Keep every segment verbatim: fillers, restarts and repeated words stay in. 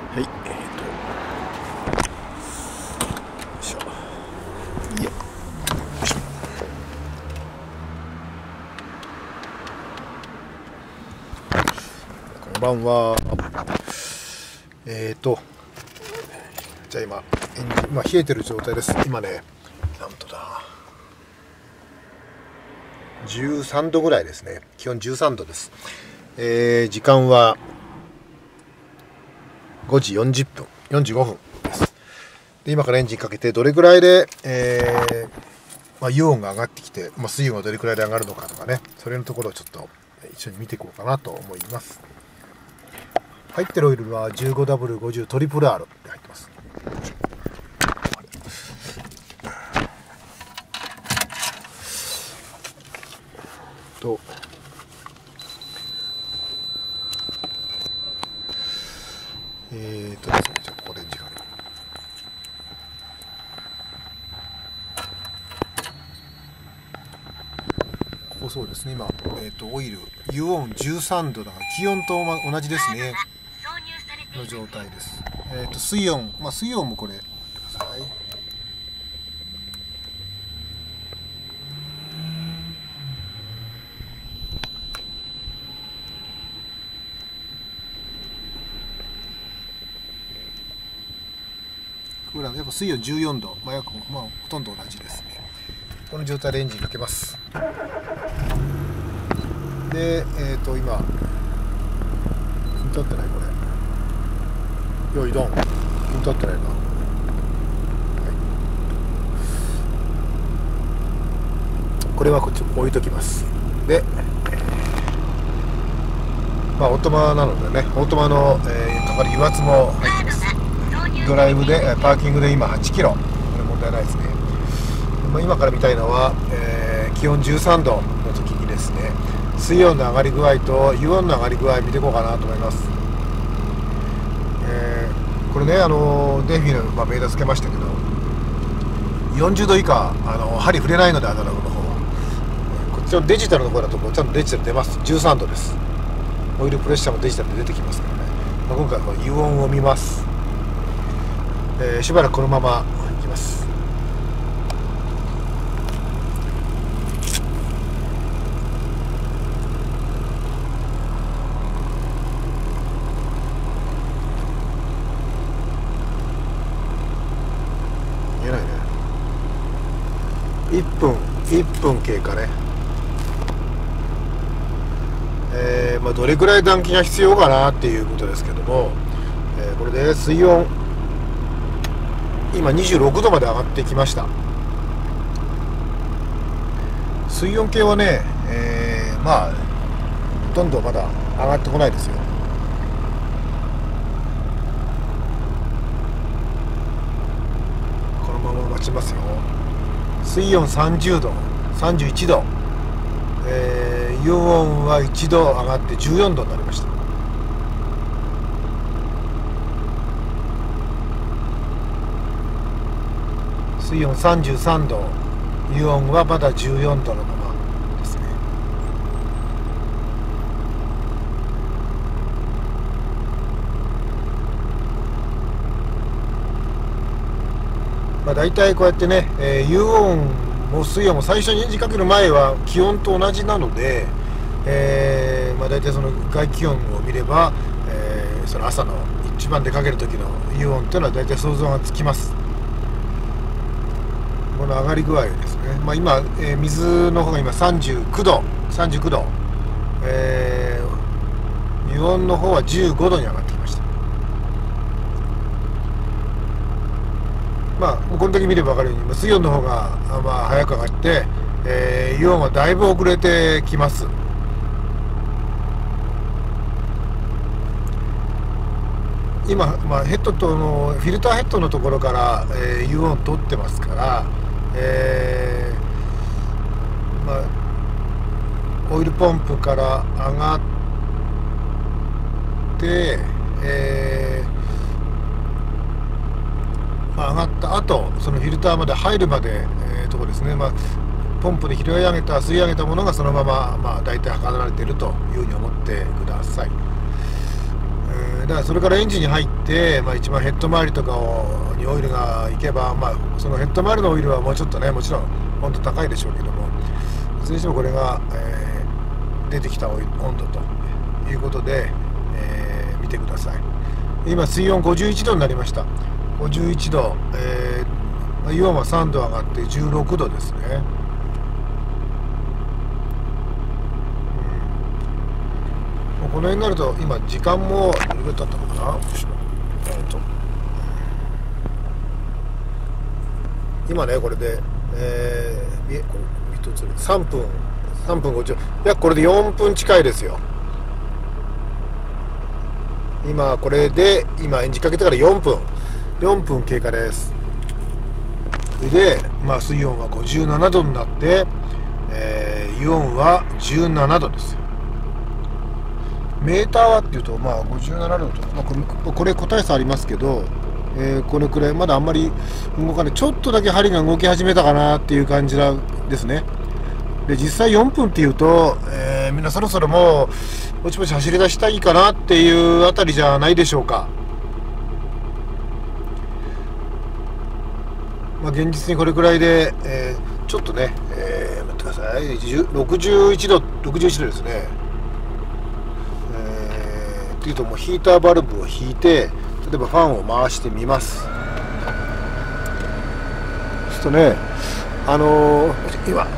はい、えーと、よいしょ。いや、よいしょ。こんばんは。えーと、じゃあ今、エンジン、まあ、冷えてる状態です。今ね、なんとだ、じゅうさんどぐらいですね。気温じゅうさんどです。えー、時間はごじよんじゅっぷん、よんじゅうごふんです。で、今からエンジンかけて、どれくらいで、えーまあ、油温が上がってきて、まあ、水温がどれくらいで上がるのかとかね、それのところをちょっと一緒に見ていこうかなと思います。入ってるオイルは じゅうごダブリューごじゅう トリプル R で入ってます。とえーとですね、ちょっとオレンジがある。ここそうですね、今、えーと、オイル、油温じゅうさんどだから気温と同じですね、の状態です。えーと、水温、まあ水温もこれ、ください。クーラーのやっぱ水温じゅうよんど、まあ、約、まあ、ほとんど同じですね。この状態でエンジンかけます。で、えっ、ー、と今ピント合ってないこれ。よいドン。ピント合ってないな。はい、これはこっち置いときます。で、まあオートマなのでね、オートマの、えー、かかる油圧も入ってます。ドライブでパーキングで今はちキロ、これ問題ないですね。まあ、今から見たいのは、えー、気温じゅうさんどの時にですね、水温の上がり具合と油温の上がり具合見ていこうかなと思います。えー、これね、あのデンフィの、まあ、メーターつけましたけど、よんじゅうど以下、あの針触れないので、アナログの方は。こっちのデジタルの方だとちゃんとデジタル出ます。じゅうさんどです。オイルプレッシャーもデジタルで出てきますからね。まあ、今回は油温を見ます。えー、しばらくこのままいきます。見えないね。いっぷんいっぷん経過ね。えーまあ、どれくらい暖気が必要かなっていうことですけども、えー、これで水温今にじゅうろくどまで上がってきました。水温計はね、えー、まあほとんどまだ上がってこないですよ。このまま待ちますよ。水温さんじゅうど、さんじゅういちど、えー、油温はいちど上がってじゅうよんどになりました。水温さんじゅうさんど、油温はまだじゅうよんどのままですね。まあ、大体こうやってね、えー、油温も水温も最初にエンジンかける前は気温と同じなので、えーまあ、大体その外気温を見れば、えー、その朝の一番でかける時の油温っていうのは大体想像がつきます。この上がり具合ですね。まあ、今、えー、水の方が今さんじゅうきゅうど、さんじゅうきゅうど、えー、油温の方はじゅうごどに上がってきました。まあこの時見れば分かるように水温の方が、まあ、早く上がって、えー、油温はだいぶ遅れてきます。今、まあ、ヘッドとのフィルターヘッドのところから、えー、油温取ってますから、えーまあ、オイルポンプから上がって、えーまあ、上がった後そのフィルターまで入るまで、えー、ところですね、まあ、ポンプで拾い上げた吸い上げたものがそのまま、まあ、大体測られているというふうに思ってください。 からそれからエンジンに入って、まあ、一番ヘッド周りとかをにオイルがいけば、まあ、そのヘッド周りのオイルはもうちょっとね、もちろん温度高いでしょうけども、いずれにしてもこれが、えー、出てきた温度ということで、えー、見てください。今水温ごじゅういちどになりました。ごじゅういちど、えー、イオンはさんど上がってじゅうろくどですね。うん、この辺になると今時間もどれぐらい経ったのかな。えー、と今ねこれで、えー、えこれひとつさんぷんさんぷんごじゅう、いやこれでよんぷん近いですよ。今これで今エンジンかけてからよんぷんよんぷん経過です。それで、まあ、水温はごじゅうななどになって、えー、イオンはじゅうななどですよ。メーターはっていうと、まあ、ごじゅうななどと、まあ、これ、これ個体差ありますけど、えー、これくらいまだあんまり動かない、ちょっとだけ針が動き始めたかなっていう感じなんですね。で実際よんぷんっていうと、えー、みんなそろそろもうぼちぼち走り出したいかなっていうあたりじゃないでしょうか。まあ、現実にこれくらいで、えー、ちょっとね、えー、待ってください、ろくじゅういちど、ろくじゅういちどですね。えー、っていうともうヒーターバルブを引いて、例えばファンを回してみます。そうするとね、あのー、今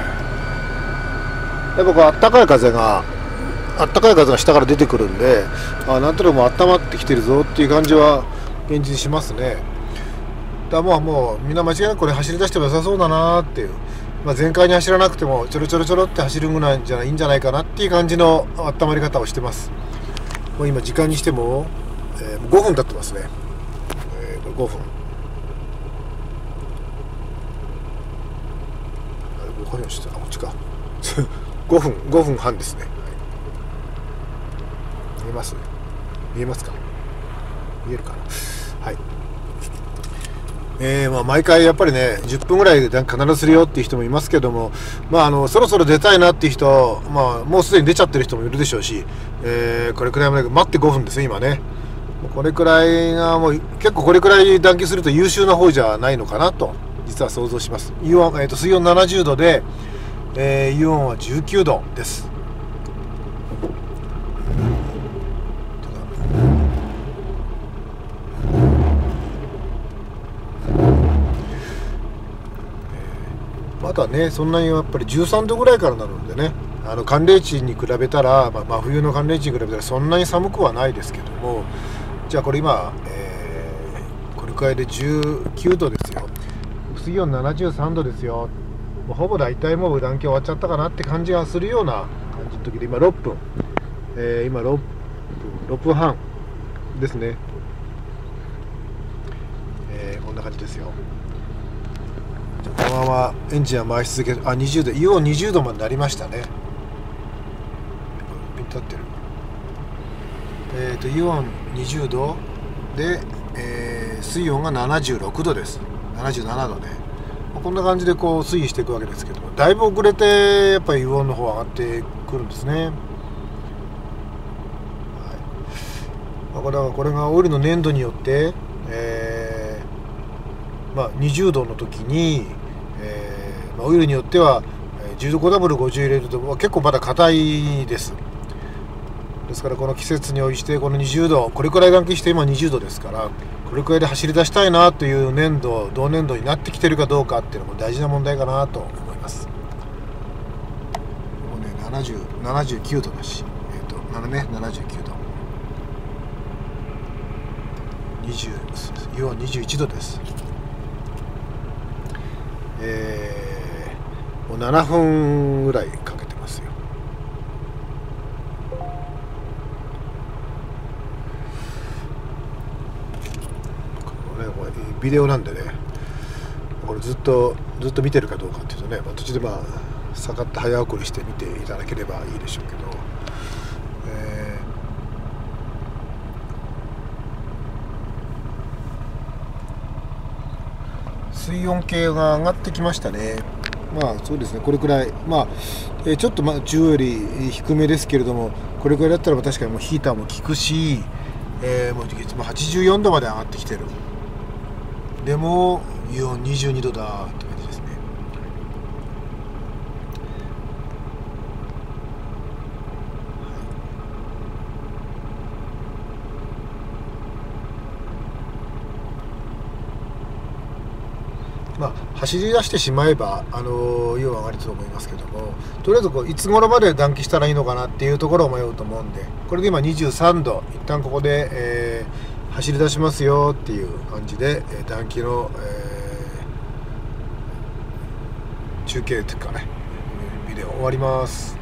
やっぱこうあったかい風があったかい風が下から出てくるんで、あなんとなくもう温まってきてるぞっていう感じは現実にしますね。だからもうもうみんな間違いなくこれ走り出しても良さそうだなっていう、まあ、全開に走らなくてもちょろちょろちょろって走るぐらいじゃいいんじゃないかなっていう感じの温まり方をしてます。もう今時間にしても、えー、ごふん経ってますね。えー、これごふん、あれこれしてあこっちかごふんごふんはんですね。見えます？見えますか？見えるかな。はい。えーまあ、毎回やっぱりねじゅっぷんぐらいで必ずするよっていう人もいますけども、まあ、あのそろそろ出たいなっていう人、まあ、もうすでに出ちゃってる人もいるでしょうし、えー、これくらいまで待ってごふんですね今ね。これくらいがもう結構これくらい暖気すると優秀な方じゃないのかなと実は想像します。イオン、えー、と水温ななじゅうどで、えー、イオンはじゅうきゅうどです。まだねそんなにやっぱりじゅうさんどぐらいからなるんでね、あの寒冷地に比べたら、まあ、真冬の寒冷地に比べたらそんなに寒くはないですけども、じゃあこれ今、えー、これくらいでじゅうきゅうどですよ。水温ななじゅうさんどですよ。もうほぼ大体もう暖気終わっちゃったかなって感じがするような感じの時で今ろっぷん、えー、今ろっぷんろっぷんはんですね。えー、こんな感じですよ。このままエンジンは回し続ける。あ、にじゅうど、イオンにじゅうどまでなりましたね。ピン立ってる。えっ、ー、とイオンにじゅうどで、えー、水温がななじゅうろくどです。ななじゅうななどね。こんな感じでこう推移していくわけですけども、だいぶ遅れてやっぱりイオンの方上がってくるんですね。はい、これはこれがオイルの粘度によって、えーまあ、にじゅうどの時に、えーまあ、オイルによってはじゅうど ごダブルごじゅう入れると結構まだ硬いです。ですからこの季節に応じてこのにじゅうど、これくらい暖気して今にじゅうどですから、これくらいで走り出したいなという粘度同粘度になってきてるかどうかっていうのも大事な問題かなと思います。もうねななじゅう、ななじゅうきゅうどだし、えっ、ー、とねななじゅうきゅうど、にじゅう、イオンにじゅういちどです。えー、もうななふんぐらいかけてますよ。これこれビデオなんでね、これずっとずっと見てるかどうかっていうとね、まあ、途中でまあ下がって早送りして見ていただければいいでしょうけど、えー、水温計が上がってきましたね。まあそうですね、これくらい、まあ、えー、ちょっとまあ中央より低めですけれども、これくらいだったら確かにもうヒーターも効くし、 えー、もう月もはちじゅうよんどまで上がってきてる。でもイオンにじゅうにどだって感じですね。まあ、走り出してしまえば、あのー、イオン上がると思いますけども、とりあえずこういつ頃まで暖気したらいいのかなっていうところを迷うと思うんで、これで今にじゅうさんど、一旦ここで、えー、走り出しますよっていう感じで、えー、暖気の、えー、中継というかね、ビデオ終わります。